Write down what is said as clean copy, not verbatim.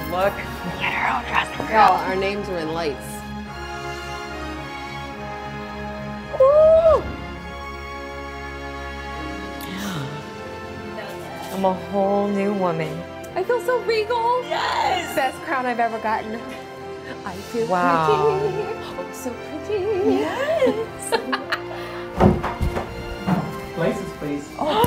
look. We get our own dressing room. Girl, our names are in lights. Ooh. I'm a whole new woman. I feel so regal. Yes. Best crown I've ever gotten. I feel pretty. Oh, so pretty. Yes. Places, please. Oh,